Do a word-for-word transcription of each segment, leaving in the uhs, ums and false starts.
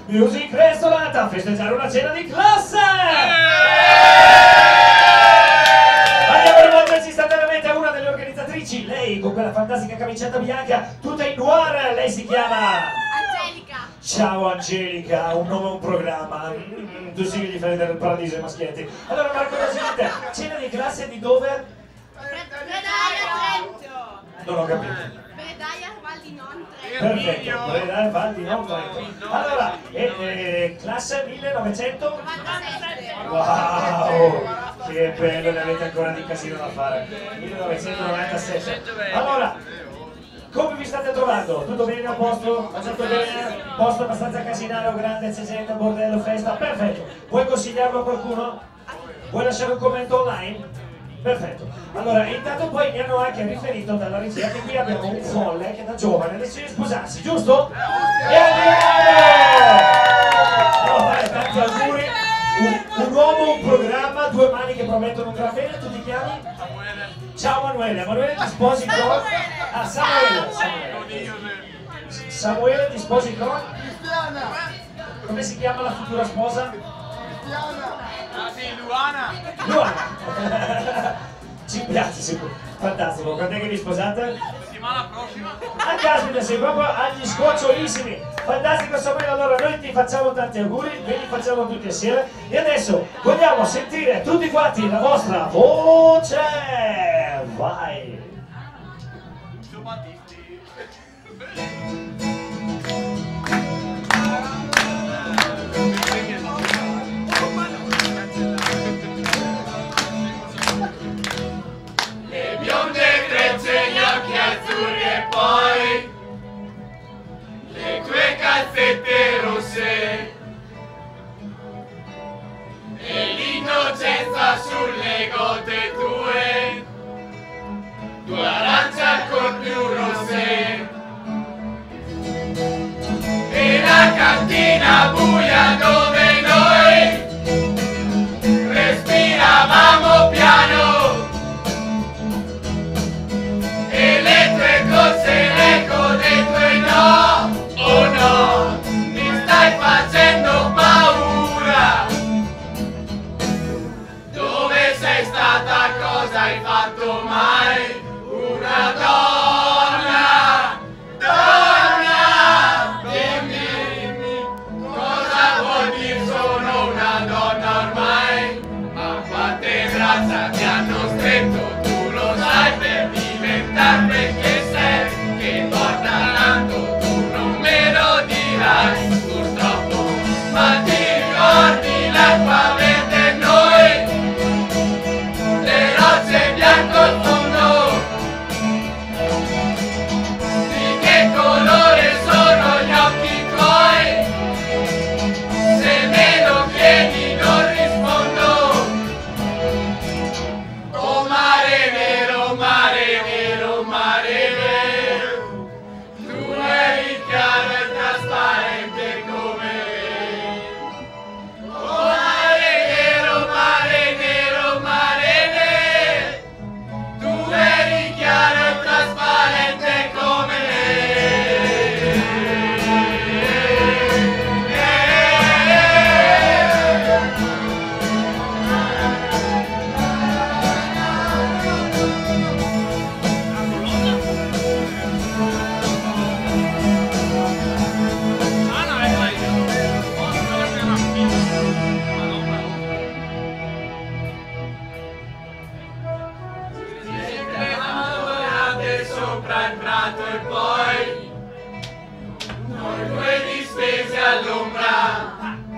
Music Restaurant a festeggiare una cena di classe! Andiamo a rivolgerci istantaneamente a una delle organizzatrici, lei con quella fantastica camicetta bianca, tutta in noir, lei si chiama... Angelica! Ciao Angelica, un nome e un programma, mm, tu sì che gli fai vedere il paradiso ai maschietti. Allora Marco Rosite, cena di classe di dove? Bredaia Trento! Non ho capito. Bredaia Val di Non Trento! Perfetto, Bredaia Val di Non Trento. Allora, eh, eh, classe millenovecento? novantasette! Wow, che bello, ne avete ancora di casino da fare. millenovecentonovantasette. Allora, come vi state trovando? Tutto bene a posto? Mangiato bene? Posto abbastanza casinaro, grande, c'è gente, bordello, festa? Perfetto. Vuoi consigliarlo a qualcuno? Vuoi lasciare un commento online? Perfetto. Allora, intanto poi mi hanno anche riferito dalla regia che qui abbiamo un folle che da giovane decide di sposarsi, giusto? E andiamo! No, fare tanti auguri. Un, un uomo, un programma, due mani che promettono un gran bene. Tu ti chiami? Ciao Manuele. Manuele ti sposi con? Ah, Samuele. Samuele. Samuele ti sposi con? Come si chiama la futura sposa? Ah sì, Luana! Luana! Ci piace, sicuro. Fantastico. Quando è che vi sposate? Settimana prossima! Ah, caspita, sei proprio agli sgocciolissimi! Fantastico Samuele, allora noi ti facciamo tanti auguri, ve li facciamo tutti assieme e adesso vogliamo sentire tutti quanti la vostra voce! Vai! Ciao Battisti! Le bionde trecce, gli occhi azzurri e poi le tue calzette rosse e l'innocenza sulle gote tue, tua arancia ancor più rosse e la cantina buia dove noi respiravamo piano e le tue corse, l'eco dei tuoi no, oh no, mi stai facendo paura. Dove sei stata, cosa hai fatto mai? Una donna, donna, dimmi, cosa vuol dire sono una donna ormai? Ma quante braccia mi hanno stretto, tu lo sai per diventare quel che sei, che porta tanto, tu non me lo dirai purtroppo, ma ti ricordi l'acqua verde noi, le rocce bianco al fondo, di che colore sono gli occhi tuoi, se me lo chiedi non rispondo. Oh mare nero, mare nero, mare nero, tu eri chiaro e trasparente come me. Oh mare nero, mare nero, mare nero, tu eri chiaro e trasparente come sopra il prato e poi noi due distesi all'ombra,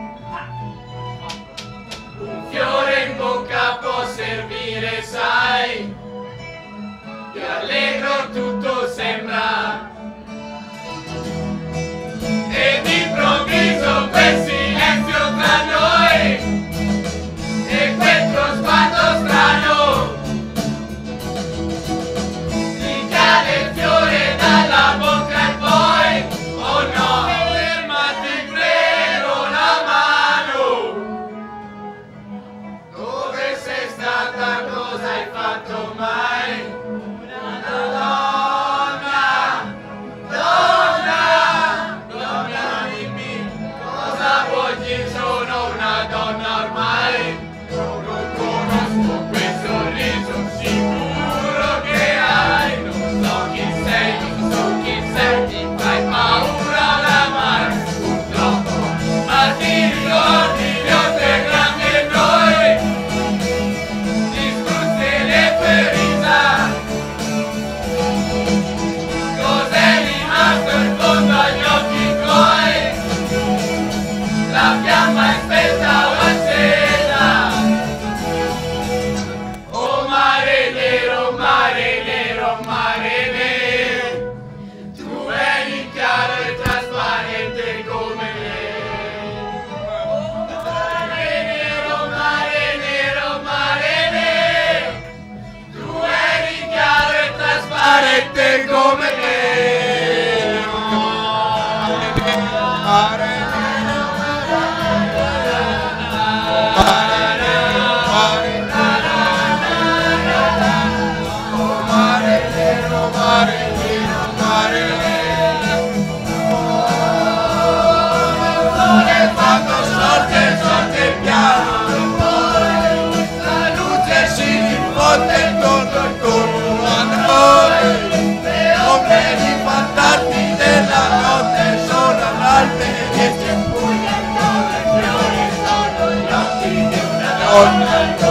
un fiore in bocca può servire, sai, che allegro tutto sembra, ed improvviso quel silenzio tra noi e quel tuo sguardo strano, il fiore dalla bocca e poi, oh no, fermati prego la mano. Dove sei stata, cosa hai fatto mai? Una donna, con